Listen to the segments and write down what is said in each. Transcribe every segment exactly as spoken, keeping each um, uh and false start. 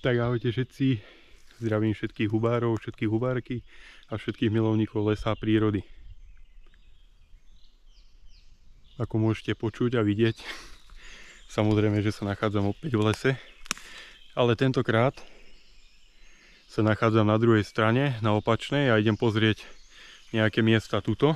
Tak ahojte všetci, zdravím všetkých hubárov, všetkých hubárky a všetkých milovníkov lesa a prírody. Ako môžete počuť a vidieť, samozrejme, že sa nachádzam opäť v lese, ale tentokrát sa nachádzam na druhej strane, na opačnej, a idem pozrieť nejaké miesta tuto.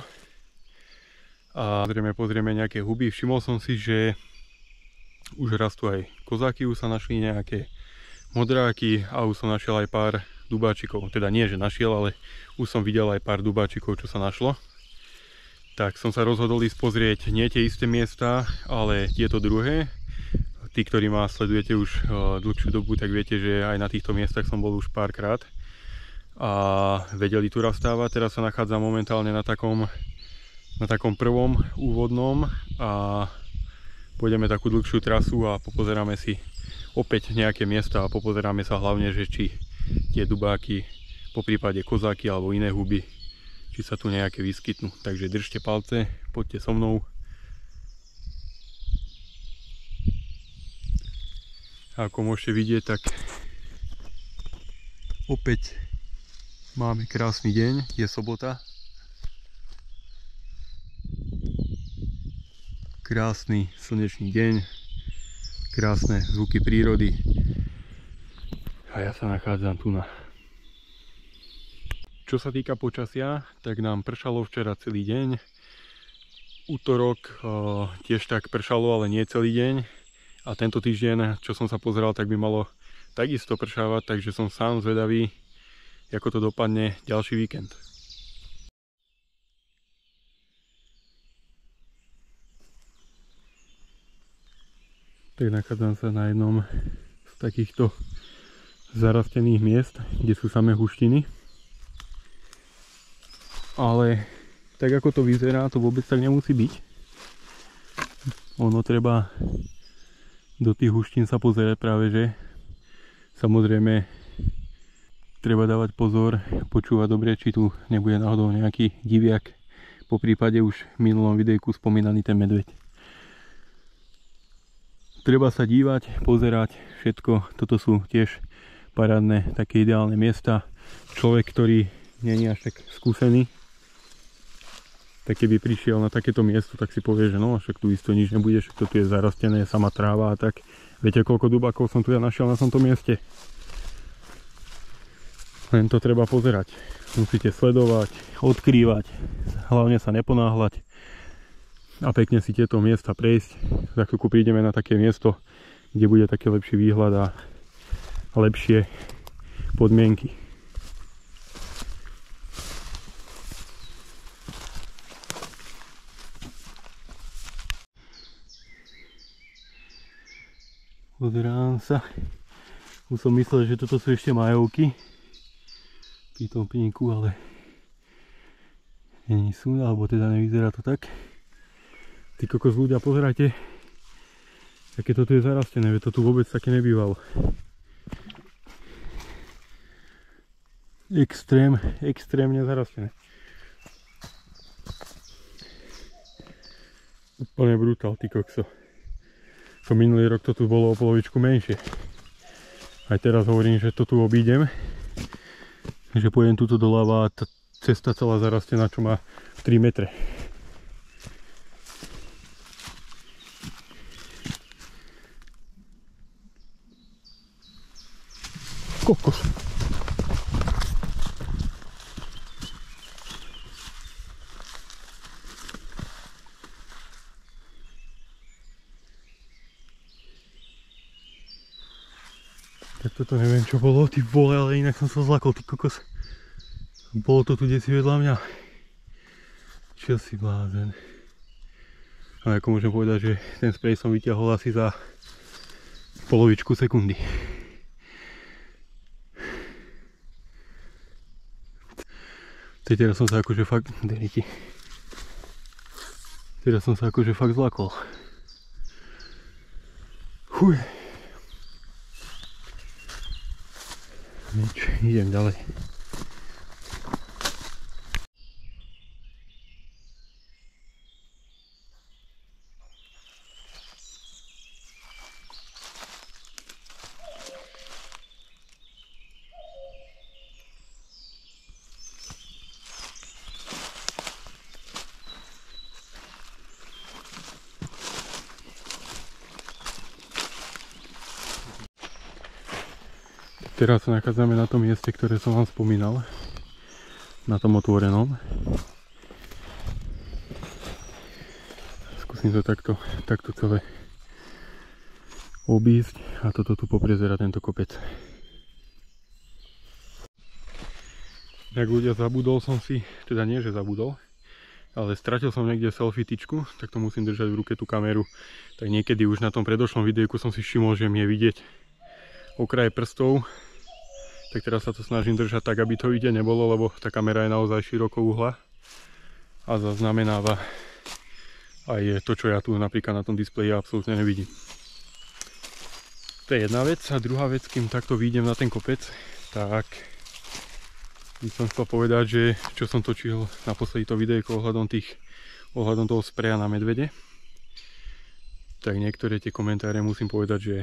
A zrejme pozrieme nejaké huby. Všimol som si, že už rastú aj kozáky, už sa našli nejaké modráky a už som našiel aj pár dubáčikov. Teda nie, že našiel, ale už som videl aj pár dubáčikov, čo sa našlo. Tak som sa rozhodol ísť pozrieť nie tie isté miesta, ale tieto druhé. Tí, ktorí ma sledujete už dlhšiu dobu, tak viete, že aj na týchto miestach som bol už párkrát a vedeli tu rastávať. Teraz sa nachádzam momentálne na takom, na takom prvom úvodnom a pôjdeme takú dlhšiu trasu a popozeráme si opäť nejaké miesta a popozeráme sa hlavne, že či tie dubáky, po prípade kozáky alebo iné huby, či sa tu nejaké vyskytnú. Takže držte palce, poďte so mnou. A ako môžete vidieť, tak opäť máme krásny deň, je sobota. Krásny slnečný deň, krásne zvuky prírody a ja sa nachádzam tu na. Čo sa týka počasia, tak nám pršalo včera celý deň. Útorok e, tiež tak pršalo, ale nie celý deň. A tento týždeň, čo som sa pozeral, tak by malo takisto pršávať, takže som sám zvedavý, ako to dopadne ďalší víkend. Tak nachádzam sa na jednom z takýchto zarastených miest, kde sú samé huštiny. Ale tak ako to vyzerá, to vôbec tak nemusí byť. Ono treba do tých huštín sa pozerať práve, že samozrejme treba dávať pozor, počúvať dobre, či tu nebude náhodou nejaký diviak, po prípade už v minulom videjku spomínaný ten medveď. Treba sa dívať, pozerať všetko. Toto sú tiež parádne, také ideálne miesta. Človek, ktorý nie je až tak skúsený, tak keby prišiel na takéto miesto, tak si povie, že no, však tu isto nič nebude, však to tu je zarastené, sama tráva a tak. Viete, koľko dubákov som tu ja našiel na tomto mieste? Len to treba pozerať. Musíte sledovať, odkrývať, hlavne sa neponáhľať a pekne si tieto miesta prejsť. Za chvíľku prídeme na také miesto, kde bude taký lepší výhľad a lepšie podmienky. Pozerám sa. Už som myslel, že toto sú ešte majovky pri tom pníku, ale nie sú, alebo teda nevyzerá to tak. Ty kokos ľudia, pozerajte, aké to tu je zarastené, veď to tu vôbec také nebývalo. Extrém, extrémne zarastené. Úplne brutál, ty kokso. To minulý rok to tu bolo o polovičku menšie. Aj teraz hovorím, že to tu obídem, že pôjdem tuto doľava a tá cesta celá zarastená, čo má tri metre. Kokos. Tak toto neviem, čo bolo, ty vole, ale inak som sa zlakol, ty kokos. Bolo to tu desi vedľa mňa. Čo si blázen. Ale ako môžem povedať, že ten sprej som vyťahol asi za polovičku sekundy. Teraz som sa akože fakt... Deriti. Teraz som sa akože fakt zlakol. Chuj. Nič, idem ďalej. Teraz sa nachádzame na tom mieste, ktoré som vám spomínal. Na tom otvorenom. Skúsim to takto, takto celé obísť a toto tu poprezerá tento kopec. Tak ľudia, zabudol som si, teda nie že zabudol, ale stratil som niekde selfie tyčku, tak to musím držať v ruke tú kameru. Tak niekedy už na tom predošlom videjku som si všimol, že mi je vidieť okraje prstov. Tak teraz sa to snažím držať tak, aby to vidieť nebolo, lebo tá kamera je naozaj široko uhla a zaznamenáva aj to, čo ja tu napríklad na tom displeji absolútne nevidím. To je jedna vec. A druhá vec, kým takto vyjdem na ten kopec, tak by som chcel povedať, že čo som točil naposledy to videjko ohľadom tých ohľadom toho spreja na medvede, tak niektoré tie komentáre musím povedať, že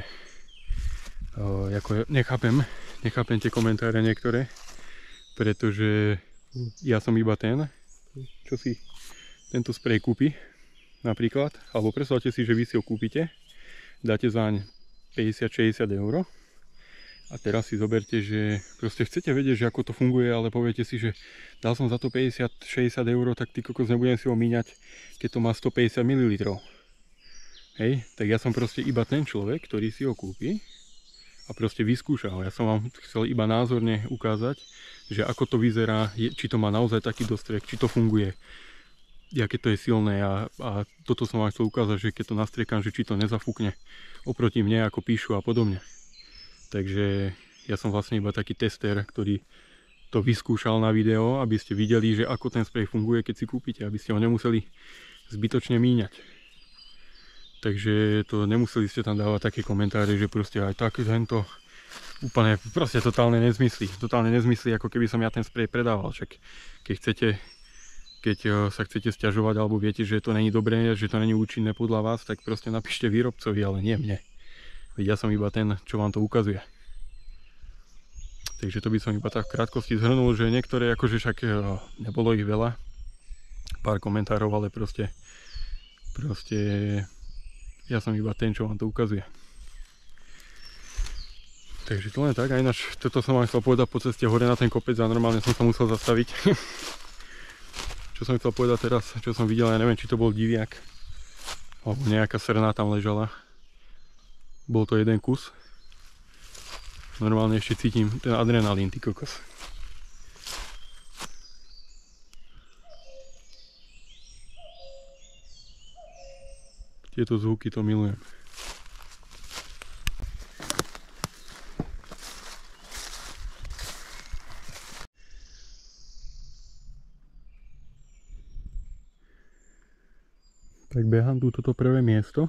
uh, ako nechápem, nechápem tie komentáre niektoré, pretože ja som iba ten, čo si tento sprej kúpi napríklad, alebo predstavte si, že vy si ho kúpite, dáte zaň päťdesiat šesťdesiat eur. A teraz si zoberte, že proste chcete vedieť, že ako to funguje, ale poviete si, že dal som za to päťdesiat šesťdesiat eur, tak ty kokos nebudem si ho míňať, keď to má stopäťdesiat mililitrov. Hej, tak ja som proste iba ten človek, ktorý si ho kúpi a proste vyskúša ho. Ja som vám chcel iba názorne ukázať, že ako to vyzerá, či to má naozaj taký dostrek, či to funguje, aké to je silné a, a toto som vám chcel ukázať, že keď to nastriekam, že či to nezafúkne oproti mne, ako píšu a podobne. Takže ja som vlastne iba taký tester, ktorý to vyskúšal na video, aby ste videli, že ako ten sprej funguje, keď si kúpite, aby ste ho nemuseli zbytočne míňať. Takže to nemuseli ste tam dávať také komentáre, že proste aj tak tento úplne proste totálne nezmysly. Totálne nezmysly, ako keby som ja ten sprej predával. Však keď chcete, keď sa chcete sťažovať alebo viete, že to není dobré, že to není účinné podľa vás, tak proste napíšte výrobcovi, ale nie mne. Veď ja som iba ten, čo vám to ukazuje. Takže to by som iba tak v krátkosti zhrnul, že niektoré, akože však nebolo ich veľa, pár komentárov, ale proste, proste ja som iba ten, čo vám to ukazuje. Takže to len tak, a ináč toto som vám chcel povedať po ceste hore na ten kopec a normálne som sa musel zastaviť. Čo som chcel povedať teraz, čo som videl, ja neviem, či to bol diviak, alebo nejaká srna tam ležala. Bol to jeden kus. Normálne ešte cítim ten adrenalín, ty kokos. Tieto zvuky to milujem. Tak behám tu toto prvé miesto.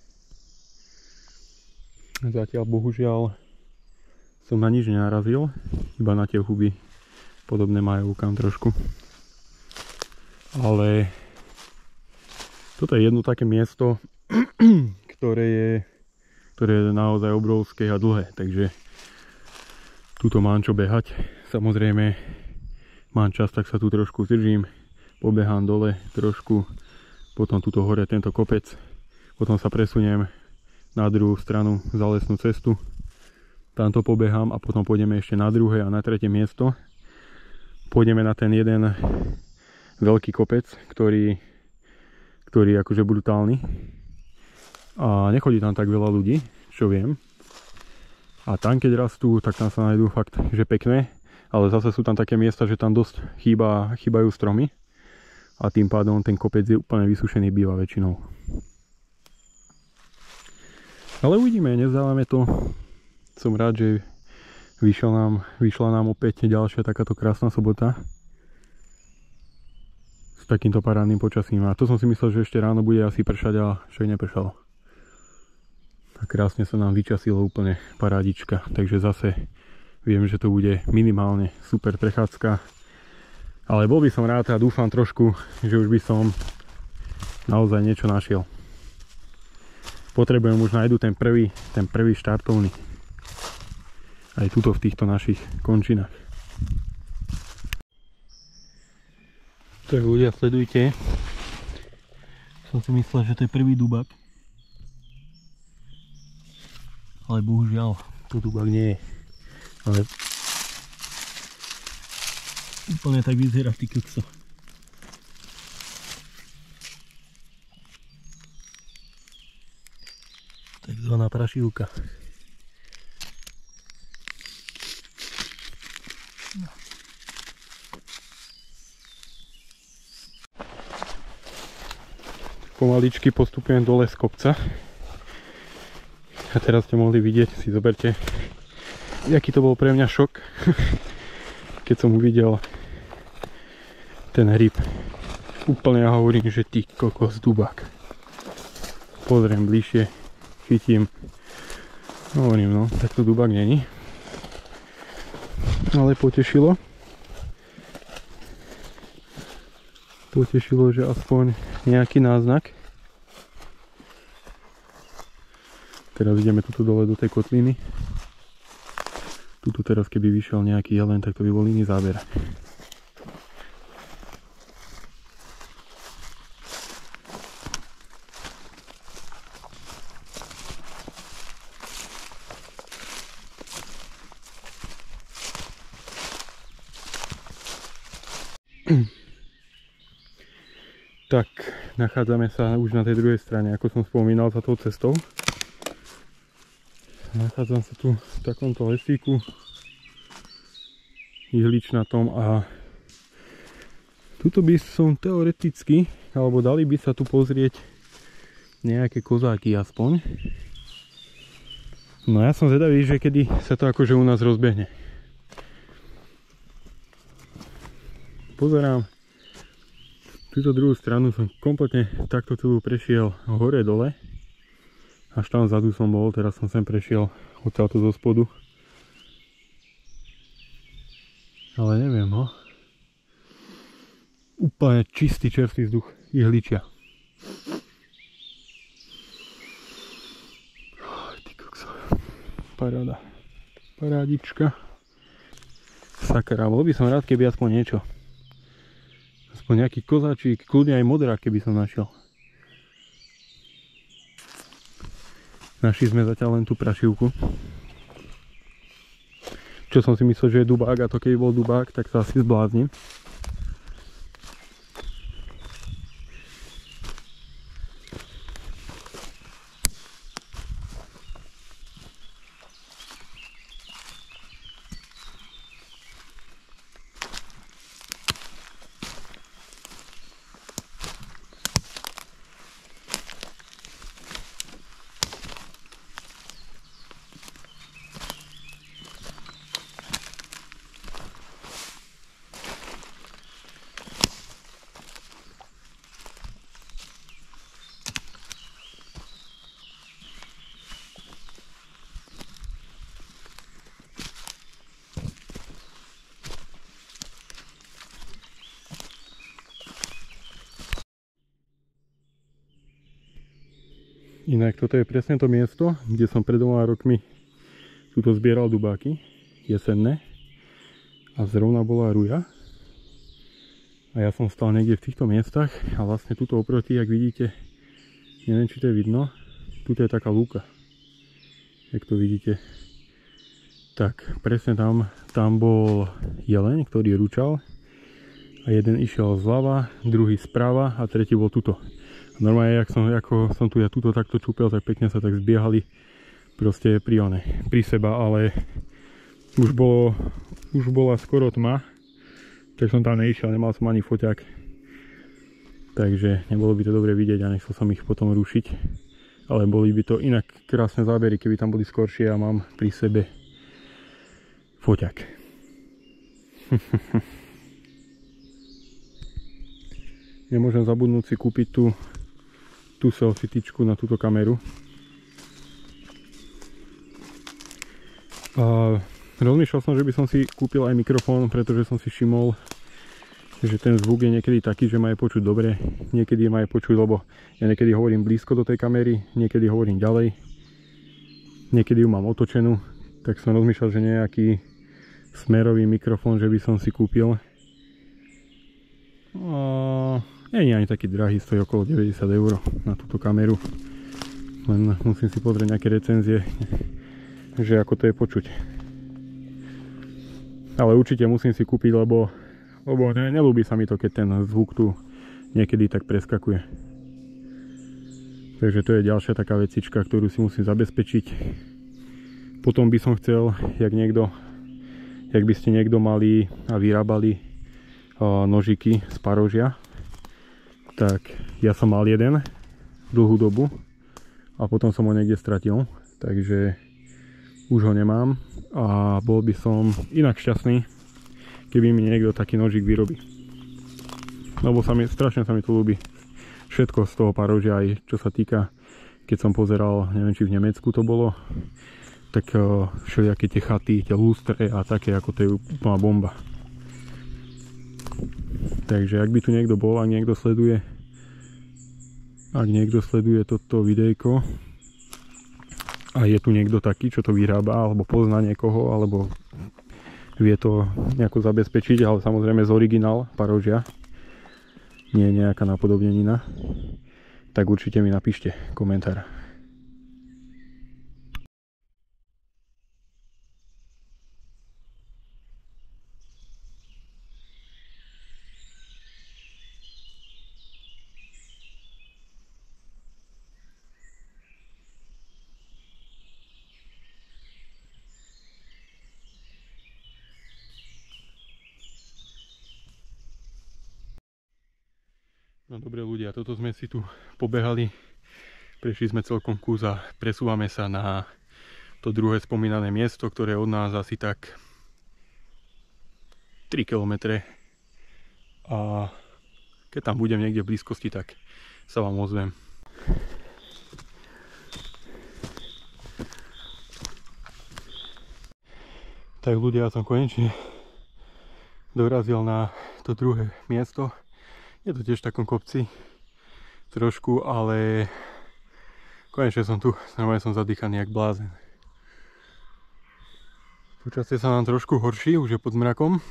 Zatiaľ bohužiaľ som na nič nenarazil, iba na tie huby podobné majú kam trošku. Ale toto je jedno také miesto, ktoré je, ktoré je naozaj obrovské a dlhé, takže tuto mám čo behať. Samozrejme mám čas, tak sa tu trošku zdržím, pobehám dole trošku, potom tuto hore tento kopec, potom sa presuniem na druhú stranu za lesnú cestu. Tamto pobehám a potom pôjdeme ešte na druhé a na tretie miesto. Pôjdeme na ten jeden veľký kopec, ktorý, ktorý je akože brutálny. A nechodí tam tak veľa ľudí, čo viem. A tam keď rastú, tak tam sa nájdú fakt, že pekné. Ale zase sú tam také miesta, že tam dosť chýba, chýbajú stromy. A tým pádom ten kopec je úplne vysušený býva väčšinou. Ale uvidíme, nevzdávame to. Som rád, že vyšla nám, vyšla nám opäť ďalšia takáto krásna sobota. S takýmto parádnym počasím. A to som si myslel, že ešte ráno bude asi pršať a však nepršalo. A krásne sa nám vyčasilo úplne parádička. Takže zase viem, že to bude minimálne super prechádzka. Ale bol by som rád a dúfam trošku, že už by som naozaj niečo našiel. Potrebujem už nájdu ten prvý, ten prvý štartovný. Aj tuto v týchto našich končinách. Tak ľudia, sledujte. Som si myslel, že to je prvý dubak. Ale bohužiaľ, to dubak nie je. Ale úplne tak vyzerá, ty kokso. Takzvaná prašivka. Pomaličky postupujem dole z kopca. A teraz ste mohli vidieť, si zoberte, aký to bol pre mňa šok, keď som uvidel ten hryb. Úplne ja hovorím, že ty kokos, dubák. Pozriem bližšie, chytím. Hovorím, no, tak to dubák není. Ale potešilo. Potešilo, že aspoň nejaký náznak. Teraz ideme tuto dole do tej kotliny. Tuto teraz keby vyšiel nejaký jelen, tak to by bol iný záber. Tak, nachádzame sa už na tej druhej strane, ako som spomínal, za tou cestou. Nachádzam sa tu v takomto lesíku ihličnatom a tuto by som teoreticky, alebo dali by sa tu pozrieť nejaké kozáky aspoň. No ja som zvedavý, že kedy sa to akože u nás rozbehne. Pozerám. Túto druhú stranu som kompletne takto celú prešiel hore dole. Až tam vzadu som bol, teraz som sem prešiel odtiaľto zo spodu. Ale neviem, no. Úplne čistý čerstvý vzduch ihličia. Ty kokso. Paráda. Parádička. Sakra, bol by som rád, keby aspoň niečo. Aspoň nejaký kozáčik, kľudne aj modrá, keby som našiel. Našli sme zatiaľ len tú prašivku. Čo som si myslel, že je dubák, a to keby bol dubák, tak sa asi zblázním. Inak toto je presne to miesto, kde som pred dvoma rokmi tuto zbieral dubáky jesenné a zrovna bola ruja a ja som stal niekde v týchto miestach a vlastne tuto oproti, jak vidíte, neviem či to je vidno, tuto je taká lúka, jak to vidíte, tak presne tam, tam bol jeleň, ktorý ručal a jeden išiel zľava, druhý zprava a tretí bol tuto. Normálne, jak som, ako som tu ja tuto takto čúpel, tak pekne sa tak zbiehali proste pri one, pri seba, ale už bolo, už bola skoro tma, tak som tam neišiel, nemal som ani foťák, takže nebolo by to dobre vidieť a nechcel som ich potom rušiť, ale boli by to inak krásne zábery, keby tam boli skoršie a mám pri sebe foťák. Nemôžem zabudnúť si kúpiť tú tú selfie-tyčku na túto kameru. A rozmýšľal som, že by som si kúpil aj mikrofón, pretože som si všimol, že ten zvuk je niekedy taký, že ma je počuť dobre, niekedy ma je počuť, lebo ja niekedy hovorím blízko do tej kamery, niekedy hovorím ďalej, niekedy ju mám otočenú, tak som rozmýšľal, že nejaký smerový mikrofón, že by som si kúpil. A nie je ani taký drahý, stojí okolo deväťdesiat eur na túto kameru. Len musím si pozrieť nejaké recenzie, že ako to je počuť. Ale určite musím si kúpiť, lebo, lebo ne, nelúbi sa mi to, keď ten zvuk tu niekedy tak preskakuje. Takže to je ďalšia taká vecička, ktorú si musím zabezpečiť. Potom by som chcel, jak niekto, jak by ste niekto mali a vyrábali uh, nožiky z parožia, tak ja som mal jeden dlhú dobu a potom som ho niekde stratil, takže už ho nemám a bol by som inak šťastný, keby mi niekto taký nožik vyrobí. Lebo sa mi, strašne sa mi to ľúbi. Všetko z toho parožia, aj čo sa týka, keď som pozeral, neviem či v Nemecku to bolo, tak uh, všelijaké tie chaty, tie lustre a také, ako to je úplná bomba. Takže ak by tu niekto bol, ak niekto sleduje, ak niekto sleduje toto videjko a je tu niekto taký, čo to vyrába, alebo pozná niekoho, alebo vie to nejako zabezpečiť, ale samozrejme z originál parožia, nie je nejaká napodobnenina, tak určite mi napíšte komentár. No dobre ľudia, toto sme si tu pobehali, prešli sme celkom kus a presúvame sa na to druhé spomínané miesto, ktoré je od nás asi tak tri kilometre a keď tam budem niekde v blízkosti, tak sa vám ozvem. Tak ľudia, ja som konečne dorazil na to druhé miesto. Je to tiež v takom kopci trošku, ale konečne som tu, normálne som zadýchaný jak blázen. Počasie sa nám trošku horší, už je pod mrakom.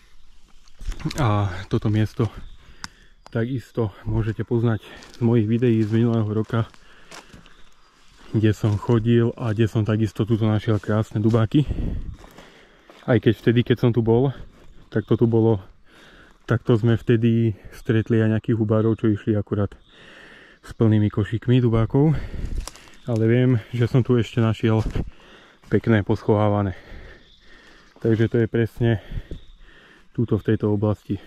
A toto miesto takisto môžete poznať z mojich videí z minulého roka, kde som chodil a kde som takisto tuto našiel krásne dubáky. Aj keď vtedy, keď som tu bol, tak to tu bolo, takto sme vtedy stretli aj nejakých hubárov, čo išli akurát s plnými košíkmi dubákov. Ale viem, že som tu ešte našiel pekné poschovávané. Takže to je presne túto v tejto oblasti.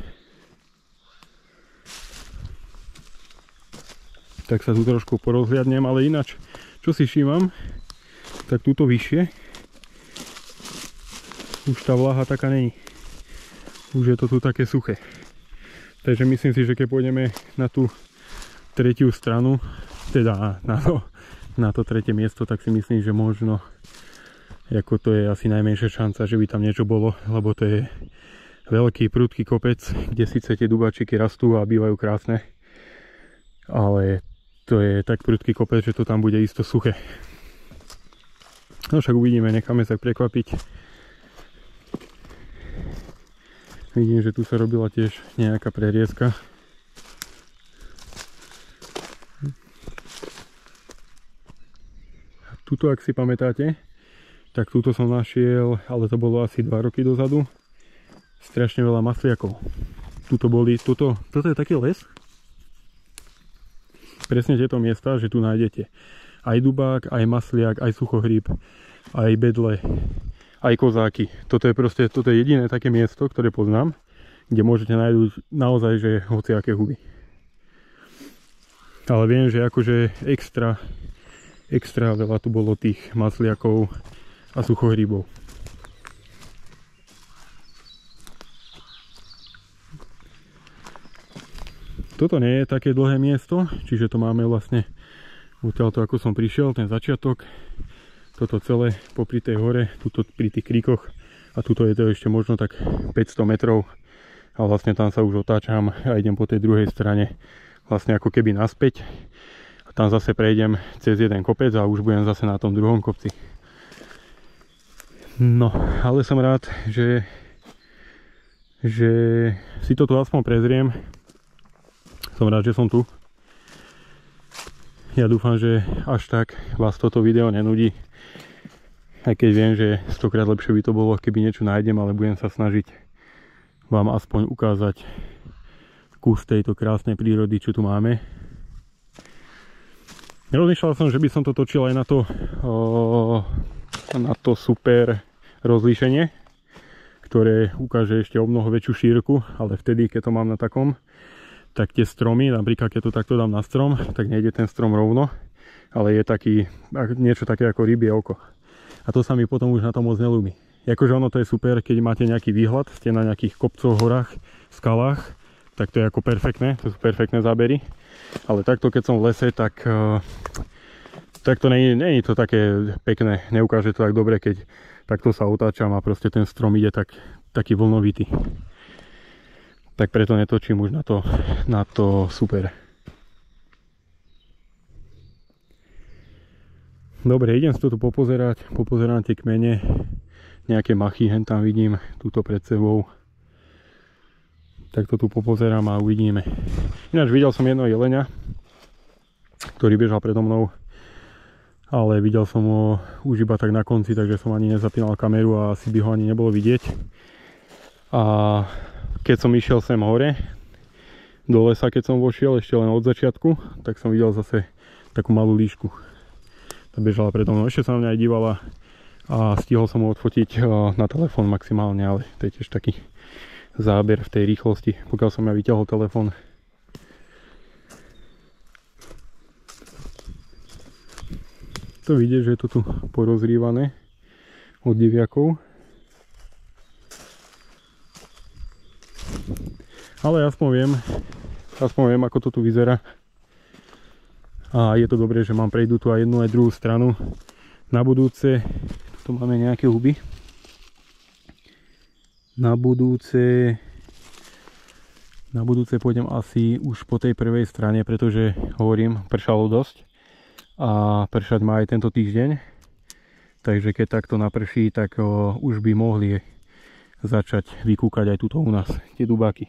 Tak sa tu trošku porozhliadnem, ale ináč, čo si všímam, tak túto vyššie už tá vláha taká není. Už je to tu také suché. Takže myslím si, že keď pôjdeme na tú tretiu stranu, teda na to, na to tretie miesto, tak si myslím, že možno ako to je asi najmenšia šanca, že by tam niečo bolo, lebo to je veľký prudký kopec, kde síce tie dubačiky rastú a bývajú krásne, ale to je tak prudký kopec, že to tam bude isto suché. No však uvidíme, necháme sa prekvapiť. Vidím, že tu sa robila tiež nejaká preriezka. Tuto, ak si pamätáte, tak túto som našiel, ale to bolo asi dva roky dozadu, strašne veľa masliakov. Tuto boli, tuto, toto je taký les. Presne tieto miesta, že tu nájdete aj dubák, aj masliak, aj suchohríb, aj bedle, aj kozáky. Toto je proste, toto je jediné také miesto, ktoré poznám, kde môžete nájsť naozaj, že hociaké huby. Ale viem, že akože extra, extra veľa tu bolo tých masliakov a suchohríbov. Toto nie je také dlhé miesto, čiže to máme vlastne odtiaľto, ako som prišiel, ten začiatok, toto celé popri tej hore, tuto pri tých kríkoch a tuto je to ešte možno tak päťsto metrov a vlastne tam sa už otáčam a idem po tej druhej strane vlastne ako keby naspäť a tam zase prejdem cez jeden kopec a už budem zase na tom druhom kopci. No, ale som rád, že, že si to tu aspoň prezriem. Som rád, že som tu. Ja dúfam, že až tak vás toto video nenudí. Aj keď viem, že stokrát lepšie by to bolo, keby niečo nájdem, ale budem sa snažiť vám aspoň ukázať kus tejto krásnej prírody, čo tu máme. Rozmýšľal som, že by som to točil aj na to, o, na to super rozlíšenie, ktoré ukáže ešte o mnoho väčšiu šírku, ale vtedy, keď to mám na takom, tak tie stromy, napríklad keď to takto dám na strom, tak nejde ten strom rovno, ale je taký, niečo také ako rybie oko. A to sa mi potom už na to moc neľúbi. Akože ono to je super, keď máte nejaký výhľad, ste na nejakých kopcoch, horách, skalách, tak to je ako perfektné, to sú perfektné zábery. Ale takto, keď som v lese, tak, uh, tak to nie, nie je to také pekné, neukáže to tak dobre, keď takto sa otáčam a proste ten strom ide tak, taký vlnovitý. Tak preto netočím už na to, na to super. Dobre, idem si to tu popozerať, popozerám tie kmene, nejaké machy, hen tam vidím, túto pred sebou. Tak to tu popozerám a uvidíme. Ináč videl som jedného jelenia, ktorý bežal predo mnou, ale videl som ho už iba tak na konci, takže som ani nezapínal kameru a asi by ho ani nebolo vidieť. A keď som išiel sem hore, do lesa, keď som vošiel, ešte len od začiatku, tak som videl zase takú malú líšku. Tá bežala predo mnou, ešte sa na mňa aj dívala a stihol som ho odfotiť na telefón maximálne, ale to je tiež taký záber v tej rýchlosti, pokiaľ som ja vyťahol telefón. To vidieť, že je to tu porozrývané od diviakov. Ale aspoň viem, aspoň viem, ako to tu vyzerá. A je to dobré, že mám prejdu tu aj jednu aj druhú stranu. Na budúce, tu máme nejaké huby. Na budúce, na budúce pôjdem asi už po tej prvej strane, pretože hovorím, pršalo dosť a pršať má aj tento týždeň, takže keď takto naprší, tak o, už by mohli začať vykúkať aj tuto u nás tie dubáky.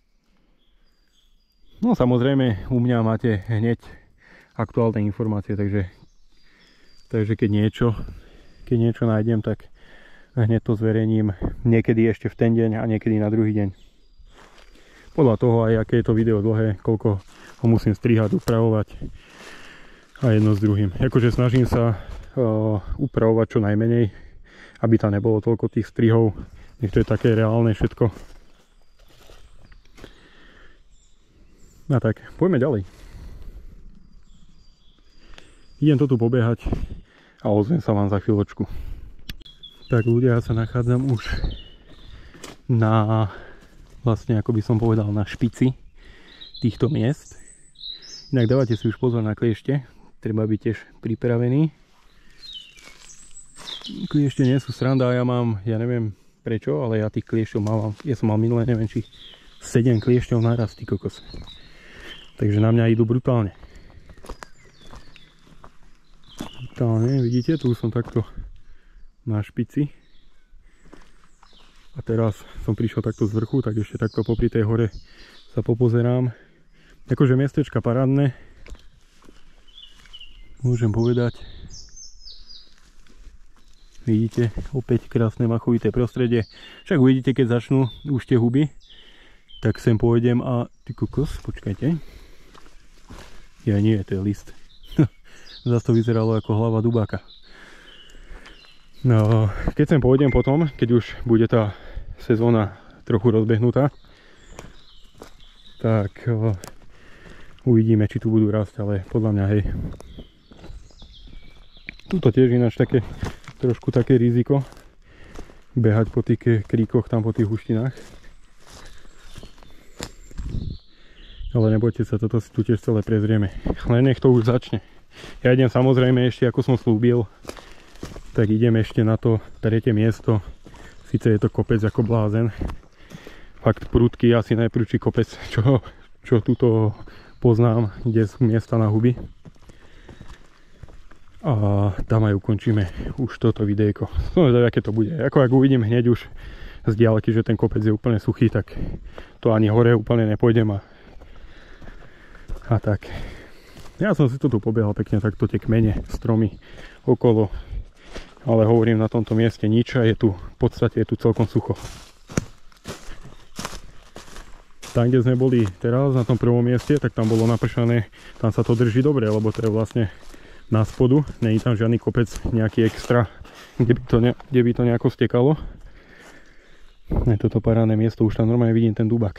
No samozrejme u mňa máte hneď aktuálne informácie, takže, takže keď niečo, keď niečo nájdem, tak hneď to zverejním niekedy ešte v ten deň a niekedy na druhý deň. Podľa toho aj aké je to video dlhé, koľko ho musím strihať, upravovať a jedno s druhým. Akože snažím sa uh, upravovať čo najmenej, aby tam nebolo toľko tých strihov. Nech to je také reálne všetko. A tak, poďme ďalej. Idem to tu pobehať a ozvem sa vám za chvíľočku. Tak ľudia, ja sa nachádzam už na, vlastne ako by som povedal, na špici týchto miest. Inak dávate si už pozor na kliešte, treba byť tiež pripravený. Kliešte nie sú sranda, ja mám, ja neviem prečo, ale ja tých kliešťov mám, ja som mal minulé, neviem či sedem kliešťov naraz, ty kokos. Takže na mňa idú brutálne. Brutálne, vidíte, tu som takto na špici a teraz som prišiel takto z vrchu, tak ešte takto popri tej hore sa popozerám. Akože miestečka parádne, môžem povedať. Vidíte, opäť krásne machovité prostredie. Však uvidíte, keď začnú už tie huby, tak sem pôjdem a ty kokos, počkajte. Ja nie, to je list. Zas to vyzeralo ako hlava dubáka. No, keď sem pôjdem potom, keď už bude tá sezóna trochu rozbehnutá, tak o, uvidíme, či tu budú rásť, ale podľa mňa hej. Tuto tiež ináč také, trošku také riziko, behať po tých kríkoch, tam po tých huštinách. Ale nebojte sa, toto si tu tiež celé prezrieme. Len nech to už začne. Ja idem samozrejme ešte, ako som slúbil, tak idem ešte na to tretie miesto. Sice je to kopec ako blázen. Fakt prudký, asi najprudší kopec, čo, čo tuto poznám, kde sú miesta na huby. A tam aj ukončíme už toto videjko. No zvedavý, aké to bude. Ako ak uvidím hneď už z diaľky, že ten kopec je úplne suchý, tak to ani hore úplne nepôjdem a, a tak. Ja som si to tu pobiehal pekne, takto tie kmene, stromy okolo. Ale hovorím, na tomto mieste nič a je tu, v podstate je tu celkom sucho. Tam, kde sme boli teraz, na tom prvom mieste, tak tam bolo napršané, tam sa to drží dobre, lebo to je vlastne na spodu, není tam žiadny kopec nejaký extra, kde by to, ne, kde by to nejako stekalo. Je toto parádne miesto, už tam normálne vidím ten dubak.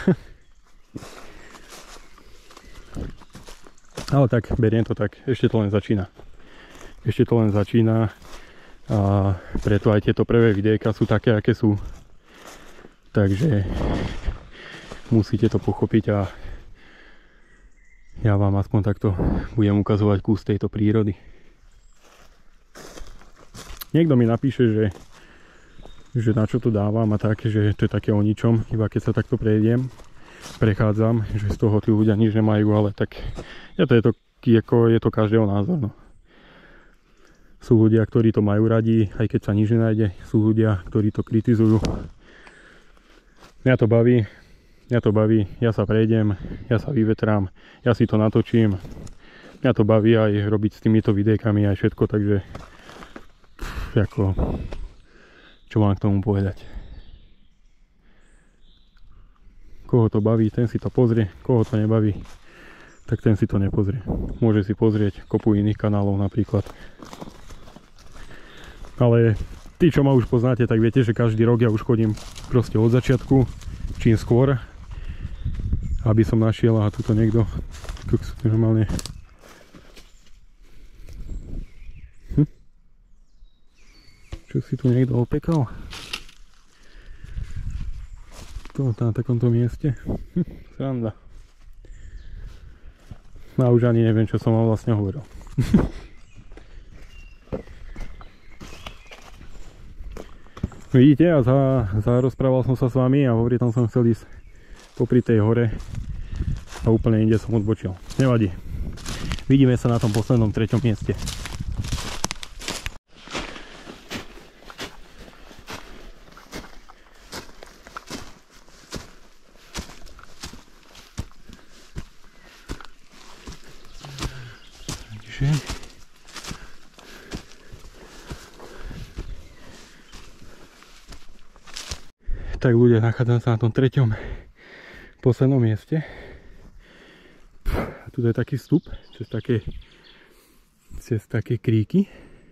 Ale tak, beriem to tak, ešte to len začína. Ešte to len začína a preto aj tieto prvé videjka sú také, aké sú. Takže musíte to pochopiť a ja vám aspoň takto budem ukazovať kus tejto prírody. Niekto mi napíše, že, že na čo to dávam a tak, že to je také o ničom, iba keď sa takto prejdem, prechádzam, že z toho tí ľudia nič nemajú, ale tak ja to je to, ako je to každého názor. No. Sú ľudia, ktorí to majú radi, aj keď sa nič nenájde, sú ľudia, ktorí to kritizujú. Mňa to baví. Mňa to baví, ja sa prejdem, ja sa vyvetrám, ja si to natočím. Mňa to baví aj robiť s týmito videjkami aj všetko, takže pff, ako, čo mám k tomu povedať. Koho to baví, ten si to pozrie, koho to nebaví, tak ten si to nepozrie. Môže si pozrieť kopu iných kanálov napríklad. Ale tí, čo ma už poznáte, tak viete, že každý rok ja už chodím proste od začiatku, čím skôr, aby som našiel a tuto niekto normálne hm? Čo si tu niekto opekal? To na takomto mieste hm, sranda. No a už ani neviem, čo som vám vlastne hovoril. Vidíte, a za, zarozprával som sa s vami a hovorí, tam som chcel ísť popri tej hore a úplne inde som odbočil. Nevadí. Vidíme sa na tom poslednom treťom mieste. Takže tak ľudia, nachádzam sa na tom treťom poslednom mieste. A tu je taký vstup cez také, cez také kríky.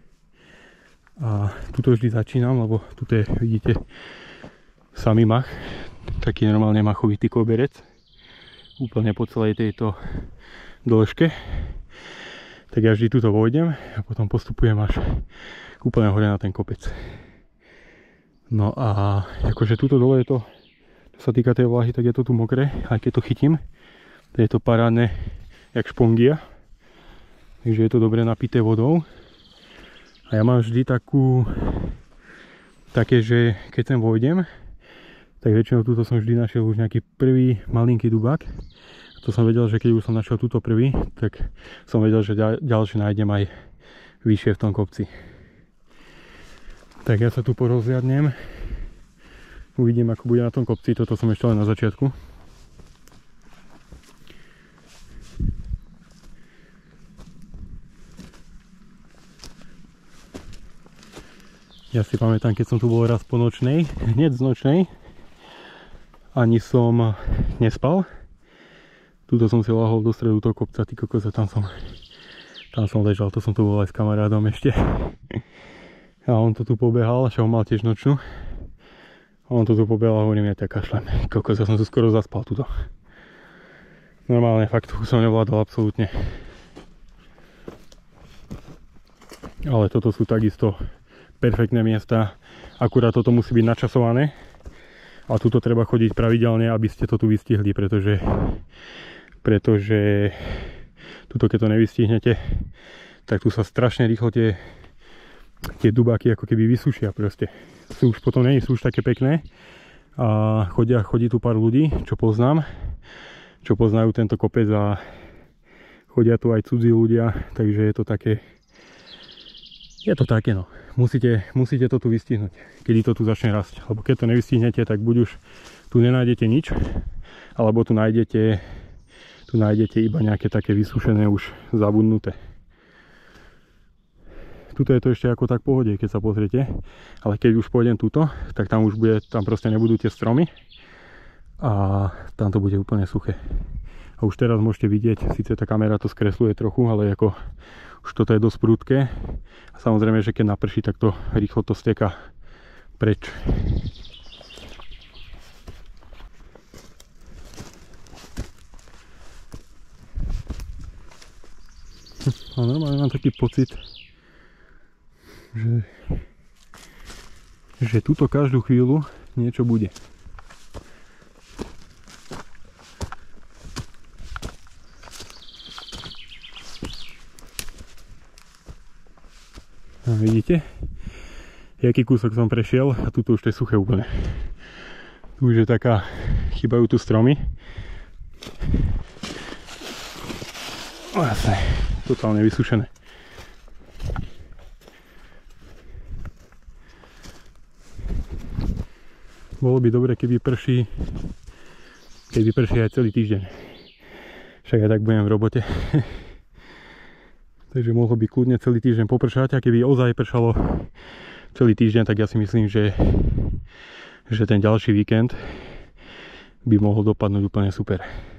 A tuto vždy začínam, lebo tuto je, vidíte, samý mach. Taký normálne machovitý koberec. Úplne po celej tejto dĺžke. Tak ja vždy tuto vojdem a potom postupujem až úplne hore na ten kopec. No a akože tuto dole je to, čo sa týka tej vlahy, tak je to tu mokré, aj keď to chytím. Je to parádne jak špongia. Takže je to dobre napité vodou. A ja mám vždy takú, také, že keď sem vojdem, tak väčšinou tuto som vždy našiel už nejaký prvý malinký dubák. A to som vedel, že keď už som našiel túto prvý, tak som vedel, že ďalšie nájdem aj vyššie v tom kopci. Tak ja sa tu porozhliadnem. Uvidím, ako bude na tom kopci. Toto som ešte len na začiatku. Ja si pamätám, keď som tu bol raz po nočnej, hneď z nočnej. Ani som nespal. Tuto som si lahol do stredu toho kopca, ty kokos, tam som, tam som ležal. To som tu bol aj s kamarádom ešte. A on to tu pobehal, čo on mal tiež nočnú. A on to tu pobehal a hovorím, ja ťa kašlem. Kokos, ja som tu skoro zaspal tuto. Normálne, fakt, tu som nevládal absolútne. Ale toto sú takisto perfektné miesta. Akurát toto musí byť načasované. A tuto treba chodiť pravidelne, aby ste to tu vystihli, pretože pretože tuto keď to nevystihnete, tak tu sa strašne rýchlo tie tie dubáky ako keby vysušia proste. Sú už potom nie sú už také pekné a chodia, chodí tu pár ľudí, čo poznám, čo poznajú tento kopec a chodia tu aj cudzí ľudia, takže je to také je to také no. Musíte, musíte to tu vystihnúť, kedy to tu začne rásť, lebo keď to nevystihnete, tak buď už tu nenájdete nič, alebo tu nájdete tu nájdete iba nejaké také vysušené už zabudnuté. tuto je to ešte ako tak pohode, keď sa pozriete, ale keď už pôjdem tuto, tak tam už bude, tam proste nebudú tie stromy a tam to bude úplne suché. A už teraz môžete vidieť, síce tá kamera to skresluje trochu, ale ako už toto je dosť prudké. A samozrejme, že keď naprší, tak to rýchlo to steká preč. A normálne mám taký pocit, že, že tuto každú chvíľu niečo bude. A vidíte, jaký kúsok som prešiel a tuto už to je suché úplne. Tu už je taká, chýbajú tu stromy. Vlastne, totálne vysušené. Bolo by dobre, keby prší, keby prší aj celý týždeň. Však aj tak budem v robote. Takže mohlo by kľudne celý týždeň popršať a keby ozaj pršalo celý týždeň, tak ja si myslím, že, že ten ďalší víkend by mohol dopadnúť úplne super.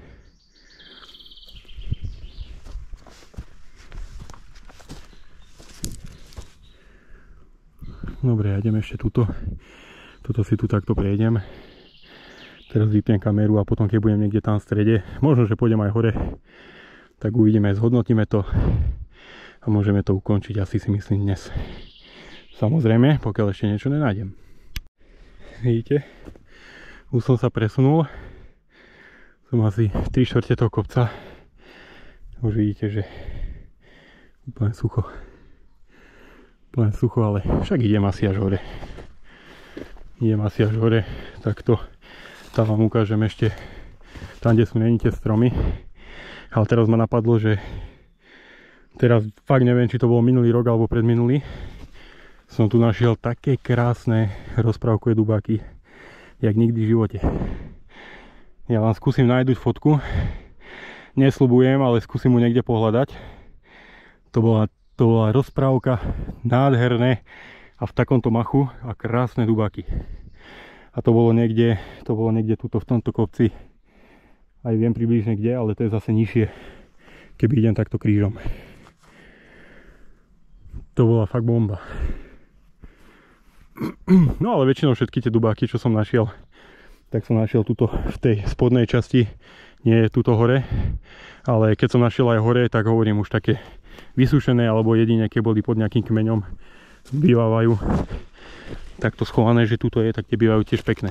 Dobre, ja idem ešte tuto. Toto si tu takto prejdem. Teraz vypnem kameru a potom, keď budem niekde tam v strede, možno, že pôjdem aj hore, tak uvidíme, zhodnotíme to. A môžeme to ukončiť asi si myslím dnes. Samozrejme, pokiaľ ešte niečo nenájdem. Vidíte? Už som sa presunul. Som asi tri štvrte toho kopca. Už vidíte, že úplne sucho. Úplne sucho, ale však idem asi až hore. Idem asi až hore. Takto. Tam vám ukážem ešte tam, kde sú není tie stromy. Ale teraz ma napadlo, že teraz fakt neviem, či to bol minulý rok alebo predminulý. Som tu našiel také krásne rozprávkové dubáky, jak nikdy v živote. Ja vám skúsim nájsť fotku. Nesľubujem, ale skúsim mu niekde pohľadať. To bola, to bola rozprávka nádherné a v takomto machu a krásne dubáky. A to bolo niekde, to bolo niekde tuto v tomto kopci. Aj viem približne kde, ale to je zase nižšie, keby idem takto krížom. To bola fakt bomba. No ale väčšinou všetky tie dubáky, čo som našiel, tak som našiel tuto v tej spodnej časti, nie tuto hore. Ale keď som našiel aj hore, tak hovorím už také vysušené, alebo jedine keď boli pod nejakým kmeňom, bývajú takto schované, že tuto je, tak tie bývajú tiež pekné.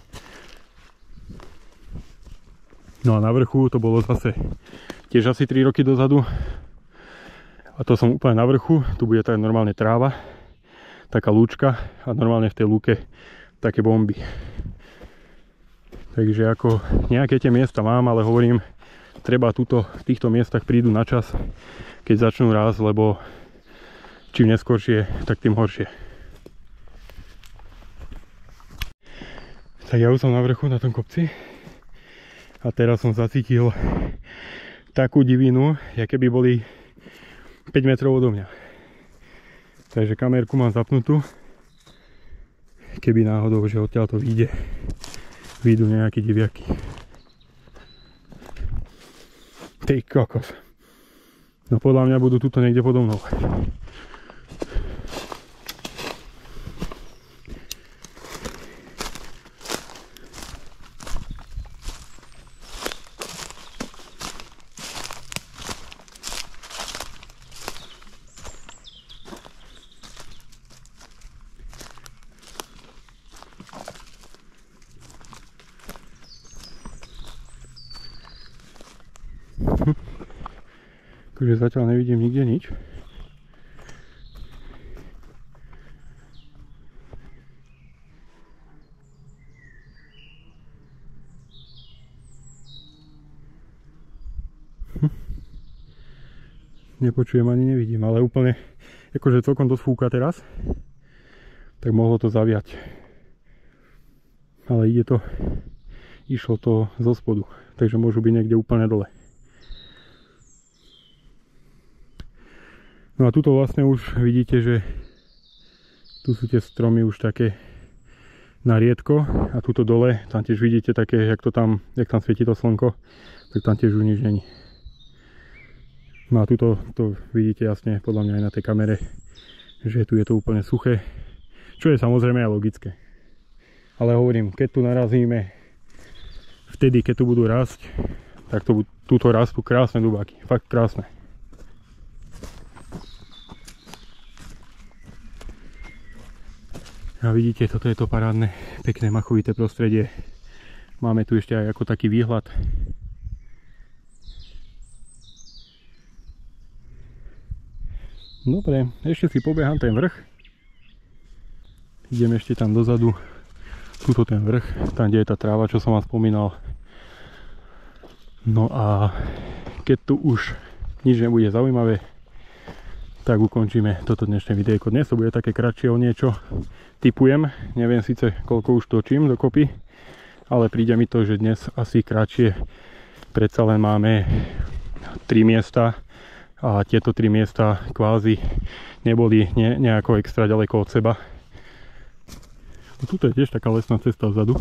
No a na vrchu to bolo zase tiež asi tri roky dozadu. A to som úplne na vrchu, tu bude tak normálne tráva, taká lúčka a normálne v tej lúke také bomby. Takže ako nejaké tie miesta mám, ale hovorím, treba tuto, v týchto miestach prídu na čas, keď začnú rásť, lebo čím neskôršie, tak tým horšie. Tak ja už som na vrchu, na tom kopci a teraz som zacítil takú divinu, jaké by boli päť metrov odo mňa. Takže kamerku mám zapnutú. Keby náhodou, že odtiaľ to vyjde, vyjdú nejaké diviaky. Ty kokos. No podľa mňa budú tuto niekde podo mnou. Takže zatiaľ nevidím nikde nič. Hm. Nepočujem ani nevidím, ale úplne akože celkom dosť fúka teraz, tak mohlo to zaviať. Ale ide to, išlo to zo spodu, takže môžu byť niekde úplne dole. No a tuto vlastne už vidíte, že tu sú tie stromy už také na riedko a tuto dole, tam tiež vidíte také, jak to tam, jak tam svieti to slnko, tak tam tiež už nič není. No a tuto to vidíte jasne, podľa mňa aj na tej kamere, že tu je to úplne suché, čo je samozrejme aj logické. Ale hovorím, keď tu narazíme, vtedy, keď tu budú rásť, tak to, tuto rastú krásne dubáky, fakt krásne. A vidíte, toto je to parádne, pekné machovité prostredie. Máme tu ešte aj ako taký výhľad. Dobre, ešte si pobehám ten vrch. Ideme ešte tam dozadu. Tuto ten vrch, tam kde je tá tráva, čo som vám spomínal. No a keď tu už nič nebude zaujímavé, tak ukončíme toto dnešné videjko. Dnes to bude také kratšie o niečo. Tipujem, neviem síce koľko už točím dokopy, ale príde mi to, že dnes asi kratšie. Predsa len máme tri miesta a tieto tri miesta kvázi neboli ne, nejako extra ďaleko od seba. No, tuto je tiež taká lesná cesta vzadu.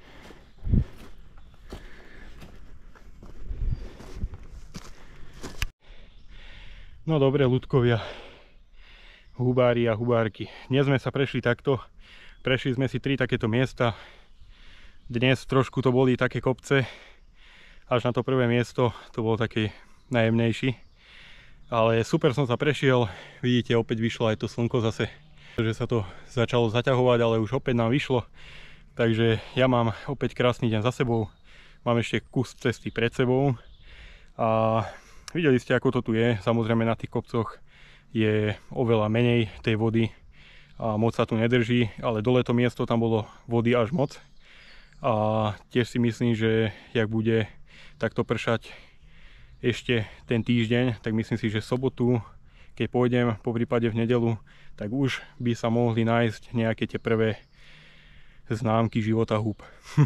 No dobre, ľudkovia, hubári a hubárky. Dnes sme sa prešli takto. Prešli sme si tri takéto miesta. Dnes trošku to boli také kopce. Až na to prvé miesto to bolo také najjemnejší. Ale super som sa prešiel. Vidíte, opäť vyšlo aj to slnko zase. Že sa to začalo zaťahovať, ale už opäť nám vyšlo. Takže ja mám opäť krásny deň za sebou. Mám ešte kus cesty pred sebou. A videli ste, ako to tu je. Samozrejme na tých kopcoch je oveľa menej tej vody a moc sa tu nedrží, ale dole to miesto tam bolo vody až moc. A tiež si myslím, že jak bude takto pršať ešte ten týždeň, tak myslím si, že sobotu, keď pôjdem, po prípade v nedelu, tak už by sa mohli nájsť nejaké tie prvé známky života húb.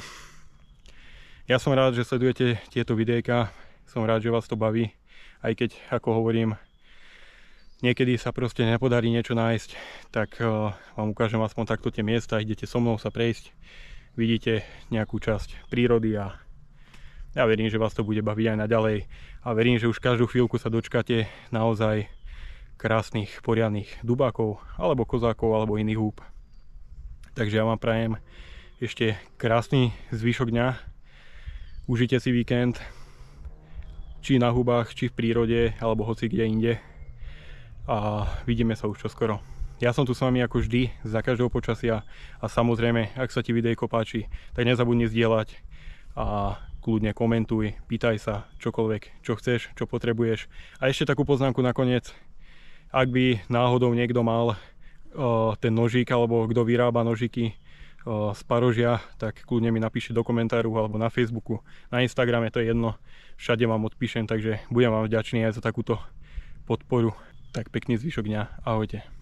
Ja som rád, že sledujete tieto videjka, som rád, že vás to baví, aj keď, ako hovorím, niekedy sa proste nepodarí niečo nájsť, tak uh, vám ukážem aspoň takto tie miesta, idete so mnou sa prejsť, vidíte nejakú časť prírody a ja verím, že vás to bude baviť aj naďalej a verím, že už každú chvíľku sa dočkáte naozaj krásnych, poriadnych dubákov, alebo kozákov, alebo iných húb. Takže ja vám prajem ešte krásny zvyšok dňa, užite si víkend, či na hubách, či v prírode, alebo hoci kde inde a vidíme sa už čoskoro. Ja som tu s vami ako vždy, za každého počasia a samozrejme, ak sa ti videjko páči, tak nezabudni zdieľať a kľudne komentuj, pýtaj sa čokoľvek, čo chceš, čo potrebuješ. A ešte takú poznámku nakoniec, ak by náhodou niekto mal uh, ten nožík, alebo kto vyrába nožiky uh, z parožia, tak kľudne mi napíšte do komentáru alebo na Facebooku, na Instagrame, to je jedno, všade vám odpíšem, takže budem vám vďačný aj za takúto podporu. Tak pekný zvyšok dňa, ahojte.